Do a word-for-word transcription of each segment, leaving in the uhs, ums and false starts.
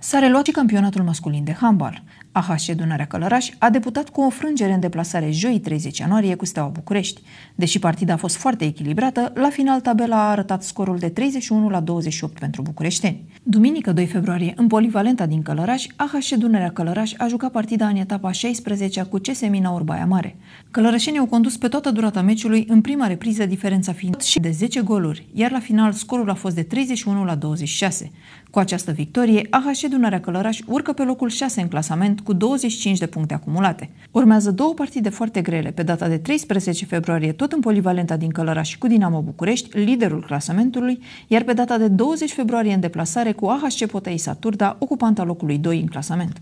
S-a reluat și campionatul masculin de handbal. A H C Dunărea Călăraș a debutat cu o frângere în deplasare joi treizeci ianuarie cu Steaua București. Deși partida a fost foarte echilibrată, la final tabela a arătat scorul de treizeci și unu la douăzeci și opt pentru bucureșteni. Duminică doi februarie, în Polivalenta din Călăraș, A H C Dunărea Călăraș a jucat partida în etapa a șaisprezecea cu C S Minaur Baia Mare. Călărășenii au condus pe toată durata meciului, în prima repriză diferența fiind și de zece goluri, iar la final scorul a fost de treizeci și unu la douăzeci și șase. Cu această victorie, A H C Dunărea Călăraș urcă pe locul șase în clasament cu douăzeci și cinci de puncte acumulate. Urmează două partide foarte grele, pe data de treisprezece februarie tot în Polivalenta din Călăraș cu Dinamo București, liderul clasamentului, iar pe data de douăzeci februarie în deplasare cu A H C Potăisa Turda, ocupanta locului doi în clasament.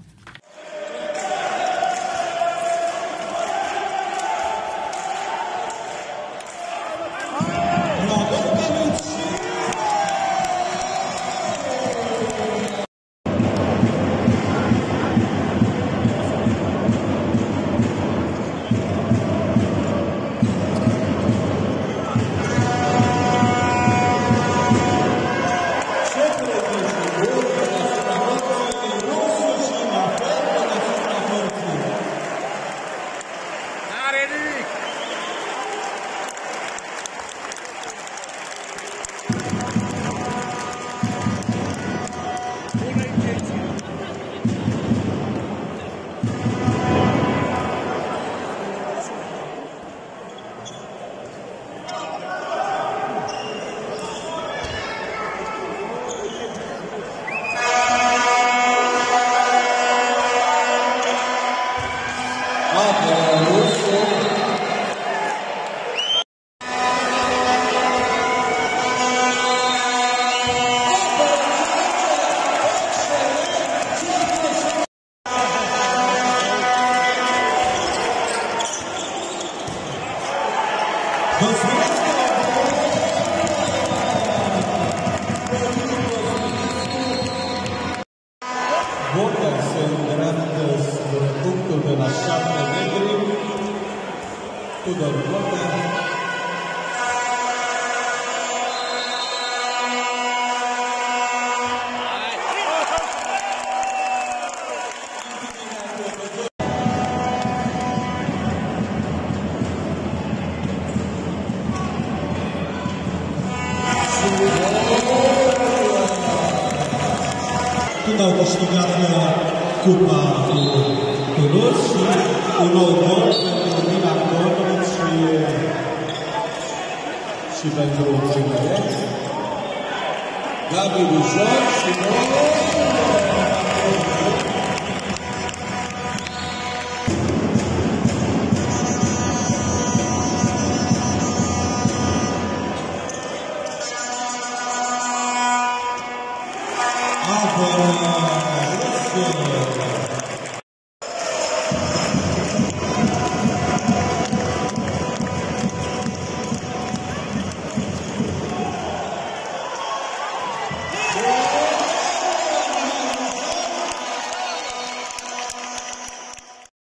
Boca se îndreaptă spre punctul de la șapte metri. Tudor Boca. Când au câștigat cupa cu Toulouse și un nou gol pentru Milan Cordovic și, și pentru Cineret. Gabi Bujor și Alba Russo.